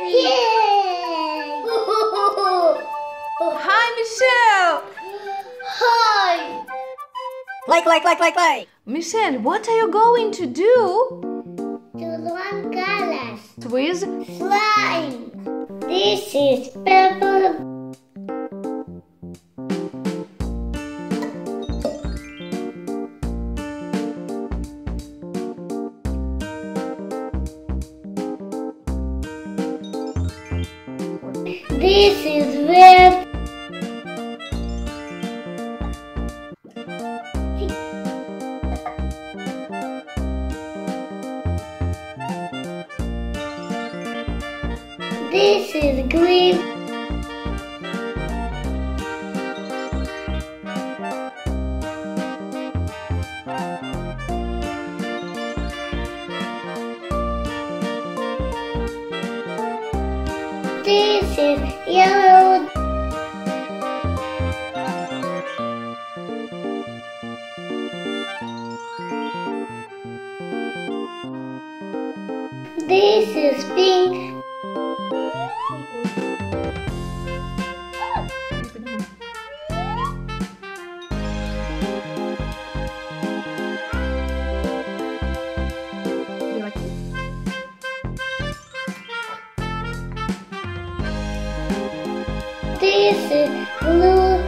Yay! Hi, Michelle! Hi! Like. Michelle, what are you going to do? To learn colors. With Slime. This is purple. This is red. This is green. This is yellow. This is pink. This is blue.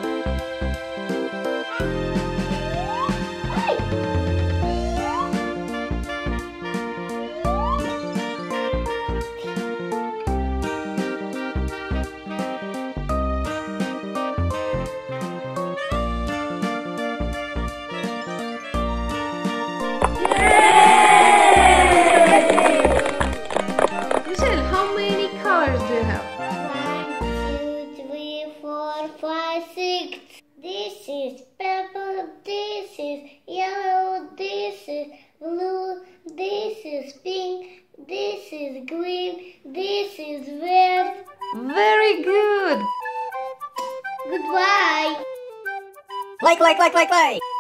Michelle, how many colors do you have? 1, 2, 3, 4, 5, 6. This is purple. This is yellow. This is blue. This is pink. This is green. This is red. Very good! Goodbye. Like.